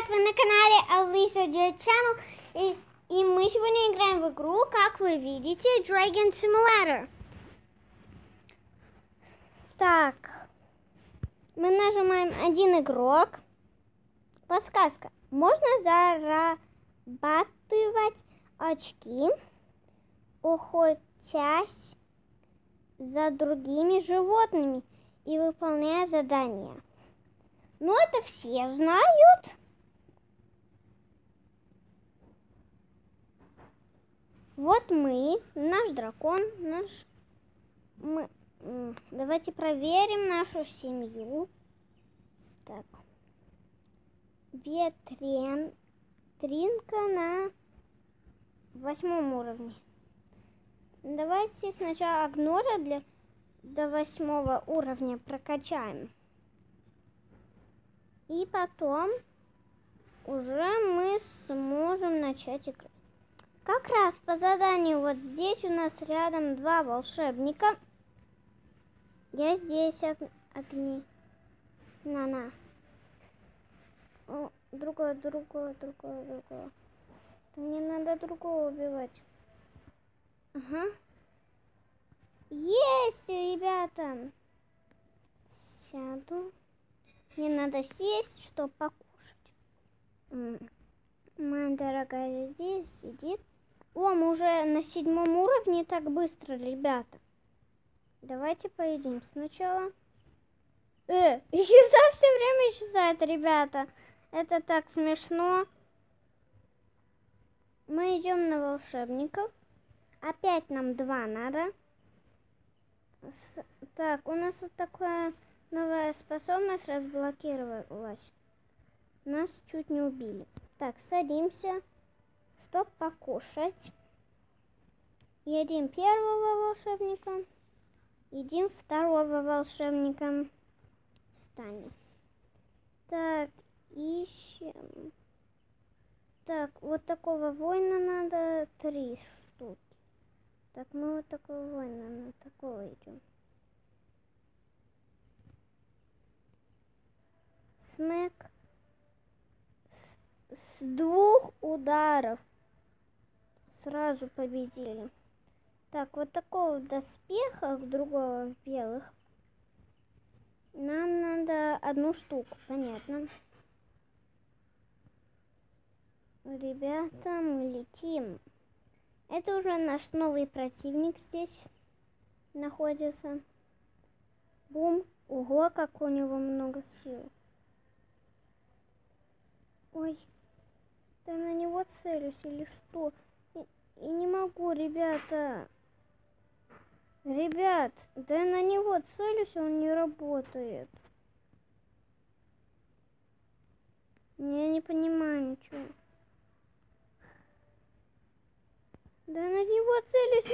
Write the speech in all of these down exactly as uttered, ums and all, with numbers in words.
ребят, вы на канале Alisa J Channel, и, и мы сегодня играем в игру, как вы видите, Dragon Simulator. Так, мы нажимаем один игрок. Подсказка. Можно зарабатывать очки, охотясь за другими животными и выполняя задания. Ну, это все знают. Вот мы, наш дракон, наш... Мы... Давайте проверим нашу семью. Так. Ветрен... Тринка на восьмом уровне. Давайте сначала Агнора для... до восьмого уровня прокачаем. И потом уже мы сможем начать играть. Как раз по заданию вот здесь у нас рядом два волшебника. Я здесь огни. На-на. О, другое, другое, другое, другое. Мне надо другого убивать. Ага. Есть, ребята. Сяду. Мне надо сесть, чтобы покушать. Моя дорогая здесь сидит. О, мы уже на седьмом уровне так быстро, ребята. Давайте поедим сначала. Э, еда все время исчезает, ребята. Это так смешно. Мы идем на волшебников. Опять нам два надо. С... Так, у нас вот такая новая способность разблокировалась. Нас чуть не убили. Так, садимся, чтоб покушать. Едим первого волшебника. Едим второго волшебника. Встанем. Так, ищем. Так, вот такого воина надо три штуки. Так, мы вот такого воина, на такого идем. Смэк. С, с двух ударов сразу победили. Так, вот такого в доспехах, другого в белых. Нам надо одну штуку, понятно. Ребята, мы летим. Это уже наш новый противник здесь находится. Бум. Ого, как у него много сил. Ой, да на него целюсь или что? И, и не могу, ребята. Ребят, да я на него целюсь, он не работает. Я не понимаю ничего. Да я на него целюсь,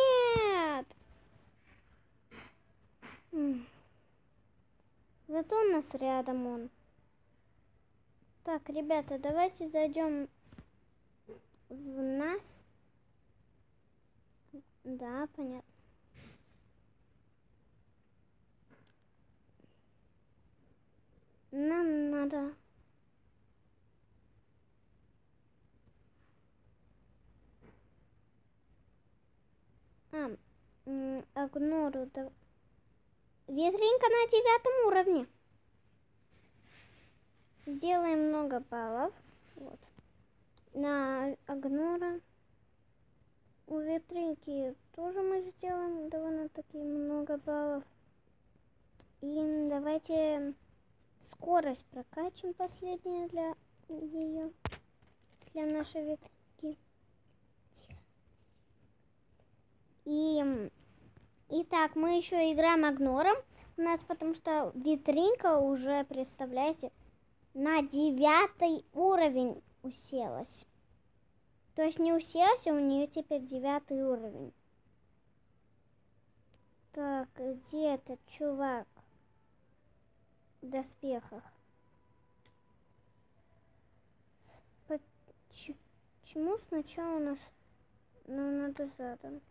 нет! Зато у нас рядом он. Так, ребята, давайте зайдем в нас. Да, понятно. Нам надо... А, Агнору... Да... Ветринка на девятом уровне. Сделаем много баллов. Вот. На Агнора. У Ветринки тоже мы сделаем довольно-таки много баллов. И давайте скорость прокачим последнюю для ее, для нашей Ветринки. И, и так, мы еще играем Агнором. У нас, потому что Ветринка уже, представляете, на девятый уровень уселась. То есть не уселась, а у нее теперь девятый уровень. Так, где этот чувак в доспехах? Почему сначала у нас... Ну, надо задом.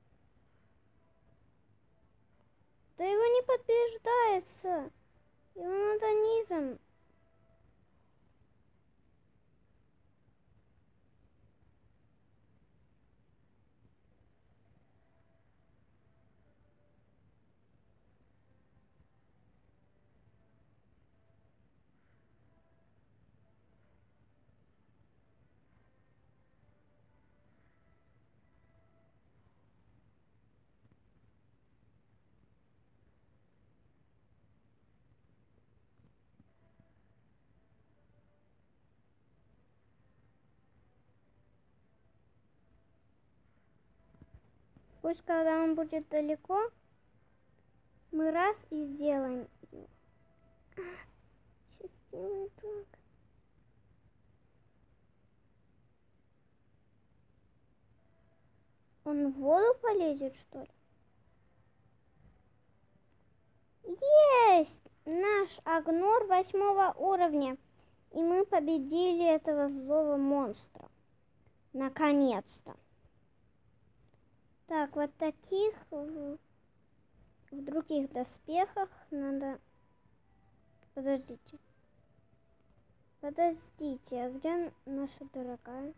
Да его не подтверждается. Его надо низом. Пусть когда он будет далеко, мы раз и сделаем. Сейчас сделаем так. Он в воду полезет, что ли? Есть! Наш Агнор восьмого уровня. И мы победили этого злого монстра. Наконец-то. Так, вот таких в, в других доспехах надо... Подождите. Подождите, а где наша дорогая?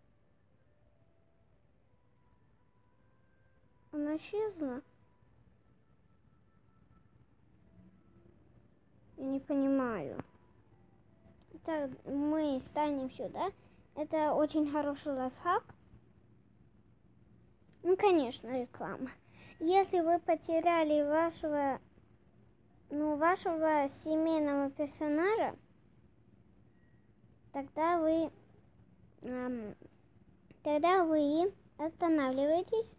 Она исчезла? Я не понимаю. Так, мы станем сюда. Это очень хороший лайфхак. Ну, конечно, реклама. Если вы потеряли вашего, ну, вашего семейного персонажа, тогда вы, эм, тогда вы останавливаетесь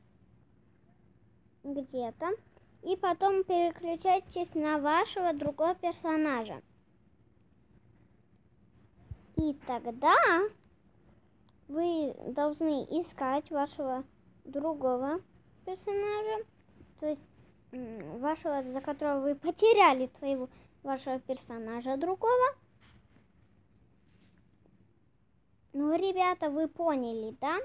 где-то и потом переключаетесь на вашего другого персонажа. И тогда вы должны искать вашего другого персонажа, то есть вашего, за которого вы потеряли твоего вашего персонажа другого. Ну, ребята, вы поняли, да?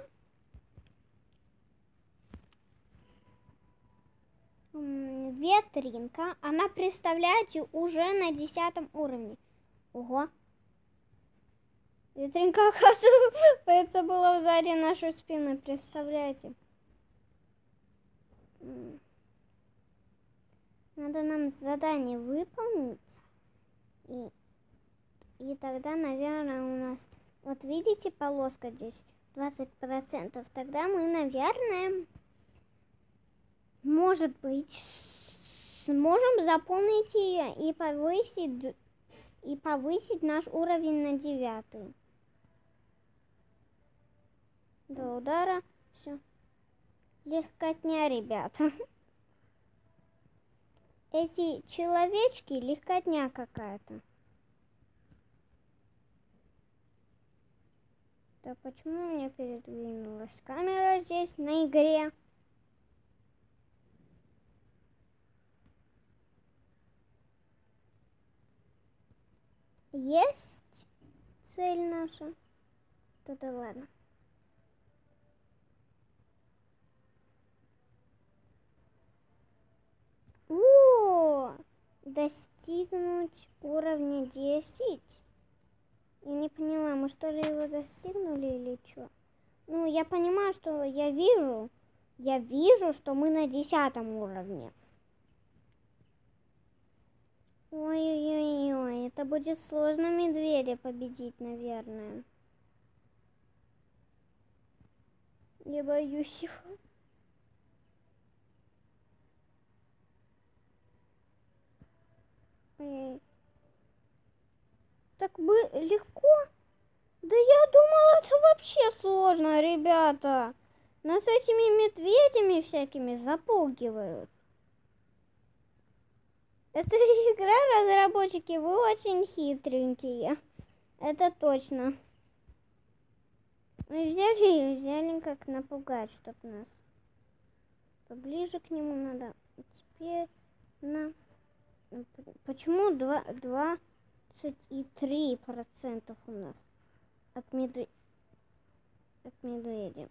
Ветринка, она, представляете, уже на десятом уровне. Ого. Ветринка, оказывается, была сзади нашей спины, представляете? Надо нам задание выполнить. И, и тогда, наверное, у нас... Вот видите, полоска здесь двадцать процентов. Тогда мы, наверное, может быть, сможем заполнить ее и повысить, и повысить наш уровень на девятый. До удара. Все. Легкотня, ребята. Эти человечки легкотня какая-то. Да почему у меня передвинулась камера здесь на игре? Есть цель наша? Да-да ладно. О, достигнуть уровня десять. Я не поняла, мы что ли его достигнули или что? Ну, я понимаю, что я вижу, я вижу, что мы на десятом уровне. Ой-ой-ой, это будет сложно медведя победить, наверное. Я боюсь его. Ой. Так бы легко? Да я думала, это вообще сложно, ребята. Нас этими медведями всякими запугивают. Это игра, разработчики, вы очень хитренькие. Это точно. Мы взяли и взяли, как напугать, чтобы нас поближе к нему надо. Теперь на... Почему двадцать три процента у нас от, медве... от медведя?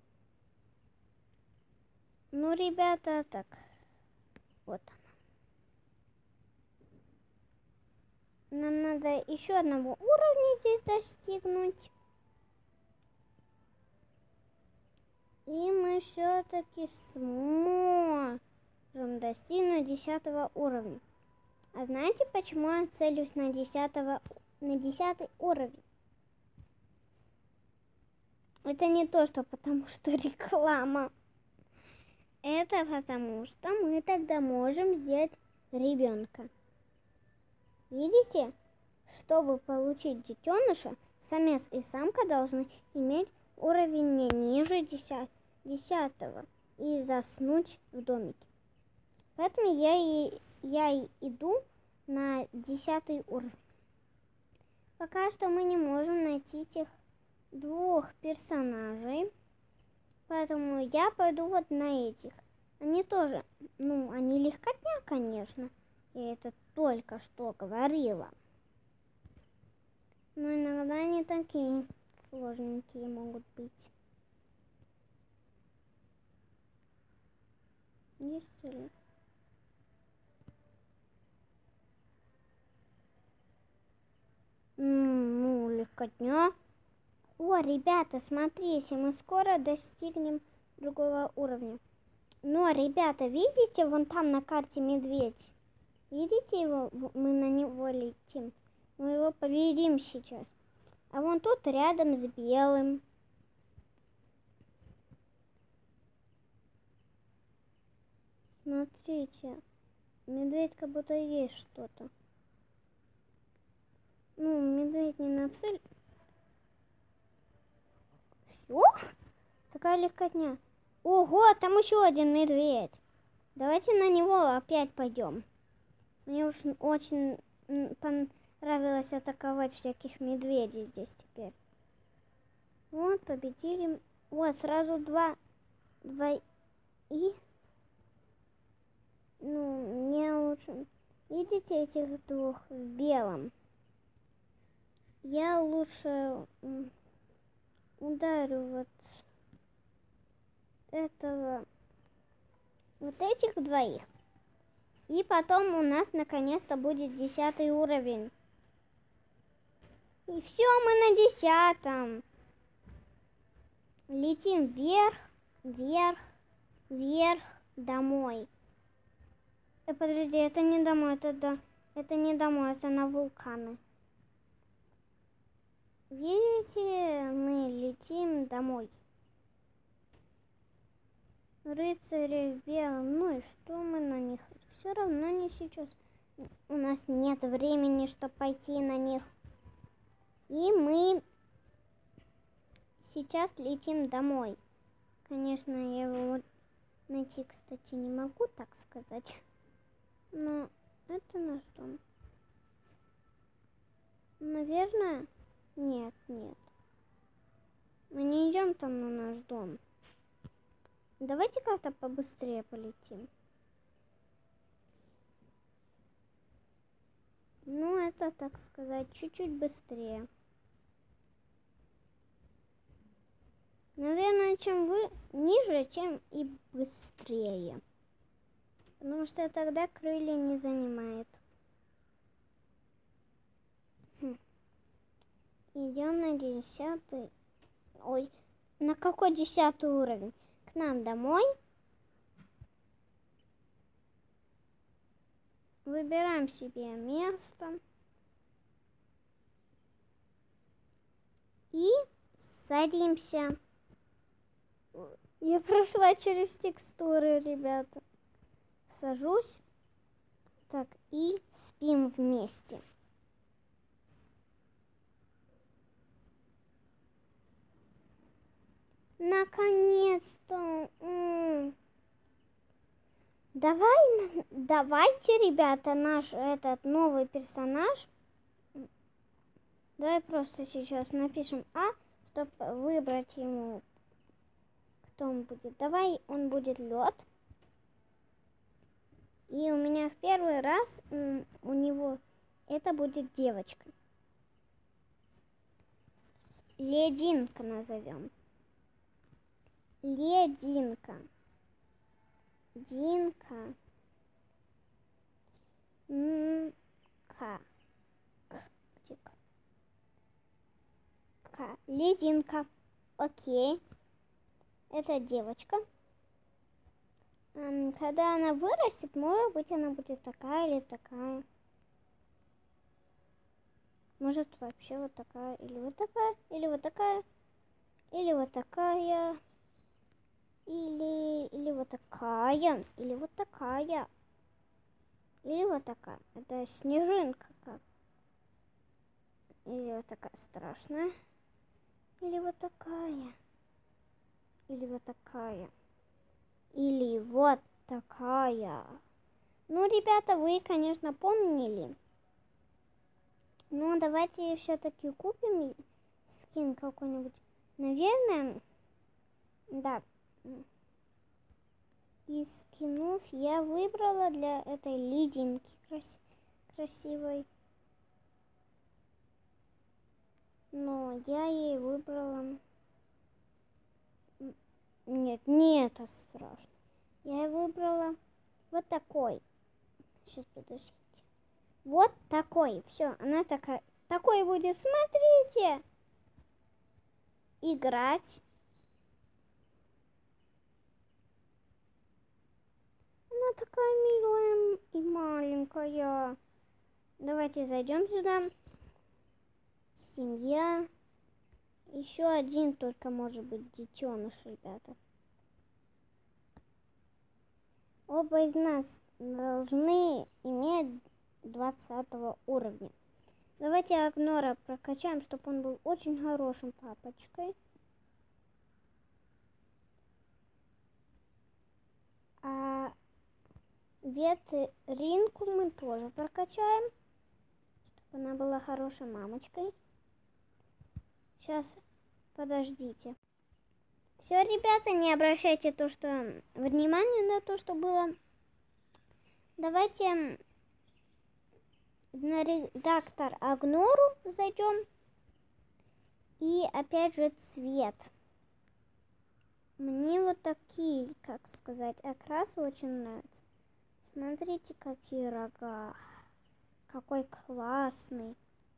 Ну, ребята, так. Вот она. Нам надо еще одного уровня здесь достигнуть. И мы все-таки сможем достигнуть десятого уровня. А знаете, почему я целюсь на десятого, на десятый уровень? Это не то, что потому что реклама. Это потому что мы тогда можем взять ребенка. Видите? Чтобы получить детеныша, самец и самка должны иметь уровень не ниже десятого. и заснуть в домике. Поэтому я и, я и иду на десятый уровень. Пока что мы не можем найти этих двух персонажей. Поэтому я пойду вот на этих. Они тоже, ну, они легкотня, конечно. Я это только что говорила. Но иногда они такие сложненькие могут быть. Есть ли? Ну, легкотня. О, ребята, смотрите, мы скоро достигнем другого уровня. Но, ребята, видите, вон там на карте медведь? Видите его? Мы на него летим. Мы его победим сейчас. А вон тут рядом с белым. Смотрите, медведь как будто есть что-то. Ну, медведь не на цель. Все? Такая легкотня. Ого, там еще один медведь. Давайте на него опять пойдем. Мне уж очень понравилось атаковать всяких медведей здесь теперь. Вот, победили. О, сразу два. Два и... Ну, мне лучше... Видите этих двух в белом? Я лучше ударю вот этого... Вот этих двоих. И потом у нас наконец-то будет десятый уровень. И все, мы на десятом. Летим вверх, вверх, вверх, домой. Э, подожди, это не домой, это, да, это не домой, это на вулканы. Видите, мы летим домой. Рыцари в белом, ну и что мы на них? Все равно не сейчас. У нас нет времени, чтобы пойти на них. И мы сейчас летим домой. Конечно, я его найти, кстати, не могу, так сказать. Но это наш дом. Наверное, нет, нет. Мы не идем там на наш дом. Давайте как-то побыстрее полетим. Ну, это, так сказать, чуть-чуть быстрее. Наверное, чем вы ниже, тем и быстрее. Потому что тогда крылья не занимает. Хм. Идем на десятый. Ой, на какой десятый уровень? К нам домой. Выбираем себе место. И садимся. Я прошла через текстуры, ребята. Сажусь. Так, и спим вместе. Наконец-то. Давай, давайте, ребята, наш этот новый персонаж. Давай просто сейчас напишем А, чтобы выбрать ему, кто он будет. Давай, он будет лед. И у меня в первый раз у него это будет девочка. Лединка назовем. Лединка. Динка. М-ка. К. К. Лединка. Окей. Это девочка. Когда она вырастет, может быть, она будет такая или такая. Может, вообще вот такая, или вот такая, или вот такая, или вот такая, или, или вот такая, или вот такая, или вот такая. Это снежинка как. Или вот такая страшная, или вот такая, или вот такая. Или вот такая. Ну, ребята, вы, конечно, помнили. Но давайте все-таки купим скин какой-нибудь. Наверное, да. Из скинов я выбрала для этой лединки крас красивой. Но я ей выбрала... Нет, не это страшно. Я ей выбрала вот такой. Сейчас, подождите. Вот такой. Все, она такая. Такой будет, смотрите. Играть. Она такая милая и маленькая. Давайте зайдем сюда. Семья. Еще один только может быть детеныш, ребята. Оба из нас должны иметь двадцатого уровня. Давайте Агнора прокачаем, чтобы он был очень хорошим папочкой. А Ветринку мы тоже прокачаем, чтобы она была хорошей мамочкой. Сейчас, подождите. Все, ребята, не обращайте то, что внимание на то, что было. Давайте на редактор Агнору зайдем. И опять же цвет. Мне вот такие, как сказать, окрасы очень нравятся. Смотрите, какие рога. Какой классный.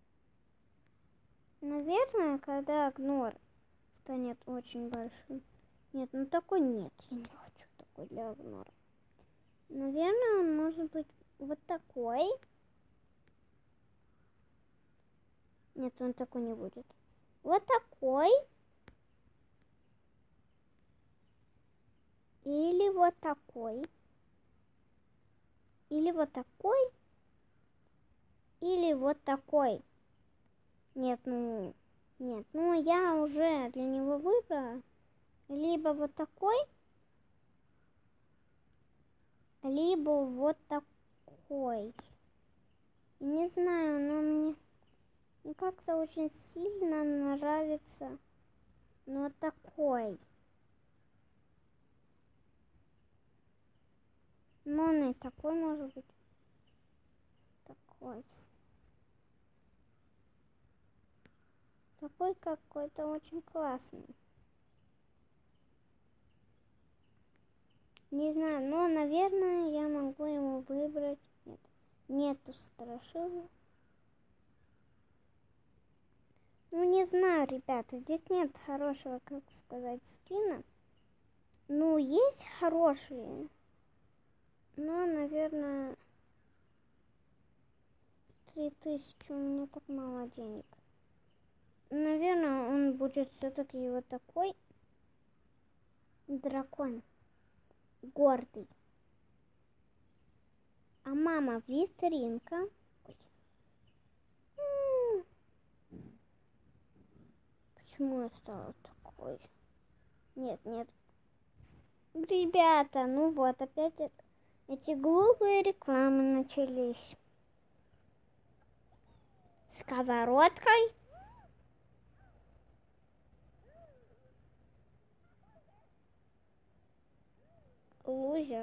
Наверное, когда Агнор станет очень большим. Нет, ну такой нет. Я не хочу такой для Агнора. Наверное, он может быть вот такой. Нет, он такой не будет. Вот такой. Или вот такой. Или вот такой. Или вот такой. Нет, ну... Нет, ну я уже для него выбрала. Либо вот такой. Либо вот такой. Не знаю, но мне... Мне как-то очень сильно нравится. Ну, вот такой. Ну, он и такой может быть. Такой. Такой какой-то очень классный. Не знаю, но, наверное, я могу ему выбрать. Нет, нету страшилы. Ну, не знаю, ребята, здесь нет хорошего, как сказать, скина. Ну, есть хорошие. Но, наверное, три тысячи, у меня так мало денег. Наверное, он будет все-таки вот такой дракон. Гордый. А мама Ветринка. Ой. Почему я стала такой? Нет, нет. Ребята, ну вот, опять это, эти глупые рекламы начались. Сковородкой. Лузер.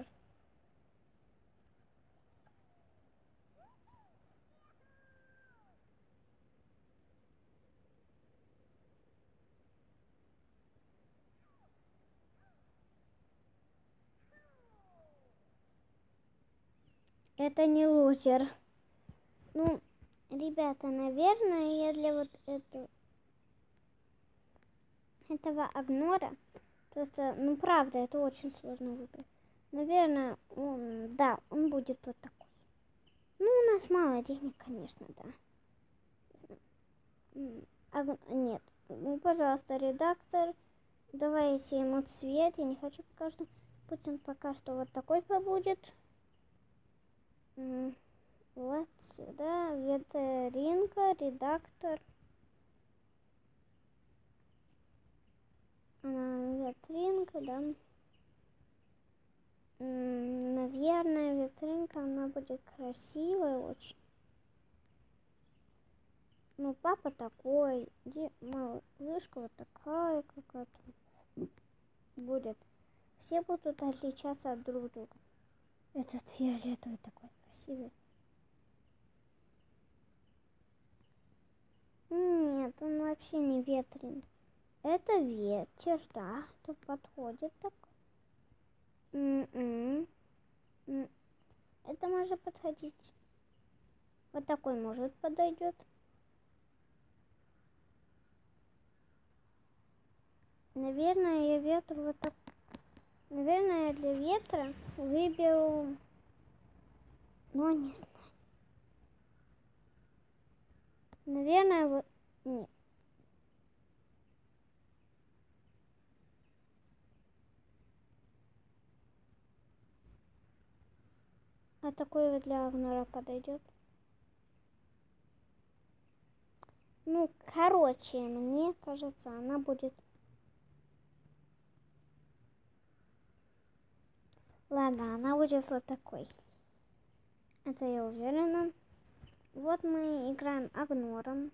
Это не лузер. Ну, ребята, наверное, я для вот этого, этого Агнора, просто, ну, правда, это очень сложно выбрать. Наверное, он, да, он будет вот такой. Ну, у нас мало денег, конечно, да. Аг... Нет, ну, пожалуйста, редактор, давайте ему цвет. Я не хочу пока что, пусть он пока что вот такой побудет. Вот сюда, Ветринка, редактор. Ветринка, да. Наверное, витринка, она будет красивая очень. Ну, папа такой, малышка вот такая какая-то будет. Все будут отличаться от друг друга. Этот фиолетовый такой красивый. Нет, он вообще не ветреный. Это ветер, да, тут подходит так. М-м. Это может подходить. Вот такой может подойдет. Наверное, я ветер вот так. Наверное, я для ветра выберу. Но не знаю. Наверное, вот нет. А такой вот для Агнора подойдет. Ну, короче, мне кажется, она будет. Ладно, она будет вот такой. Это я уверена. Вот мы играем Агнором.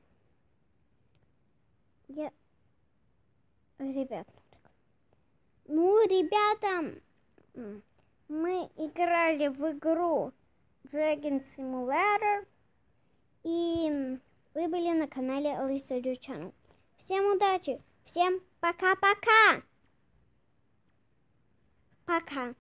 Я... Ребят. Ну, ребята, мы играли в игру Dragon Simulator. И вы были на канале Alisa Channel. Всем удачи. Всем пока-пока. Пока.